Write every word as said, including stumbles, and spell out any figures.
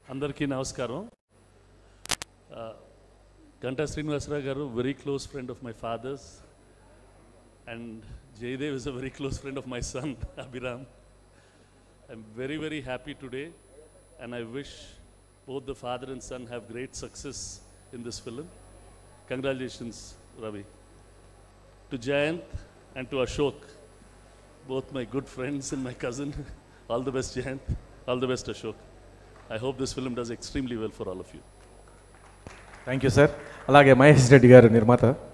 అందరికీ నమస్కారం. Ganta Srinivasarao garu, very close friend of my father's, and Jaydev is a very close friend of my son, Abhiram. I'm very, very happy today, and I wish both the father and son have great success in this film. Congratulations, Ravi. To Jayant and to Ashok, both my good friends and my cousin, all the best, Jayant. All the best, Ashok. I hope this film does extremely well for all of you. Thank you, sir. అలాగే మహేష్ రెడ్డి గారు నిర్మాత.